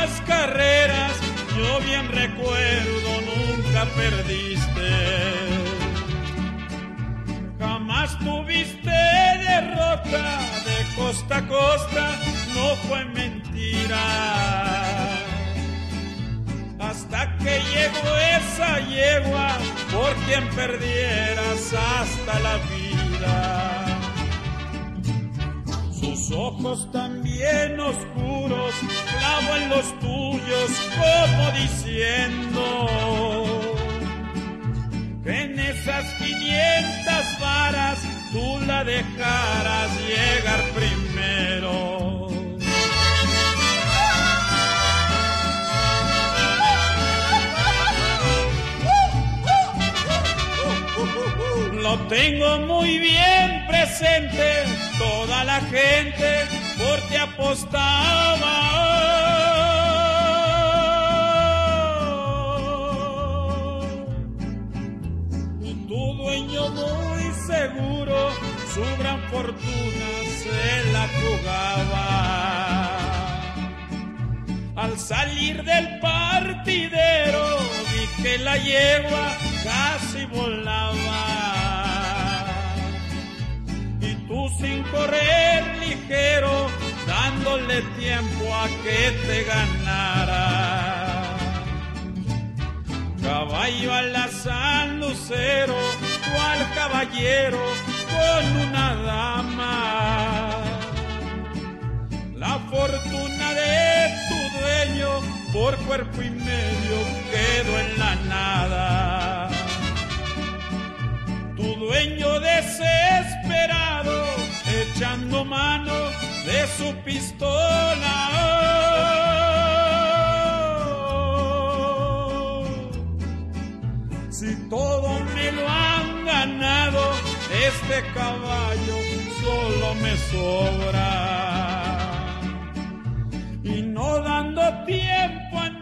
las carreras, yo bien recuerdo, nunca perdiste. Jamás tuviste derrota, de costa a costa, no fue mentira. Hasta que llegó esa yegua, por quien perdieras hasta la vida. Sus ojos también oscuros, clavo en los tuyos, como diciendo que en esas 500 varas tú la dejaras llegar primero. Lo tengo muy bien presente, toda la gente por ti apostaba. Y tu dueño muy seguro, su gran fortuna se la jugaba. Al salir del partidero, vi que la yegua casi volaba. Tú sin correr ligero, dándole tiempo a que te ganara. Caballo a la San Lucero, cual caballero con una dama. La fortuna de tu dueño, por cuerpo y medio, quedó en la nada. Tu dueño desesperado, echando mano de su pistola. Si todo me lo han ganado, este caballo solo me sobra. Y no dando tiempo a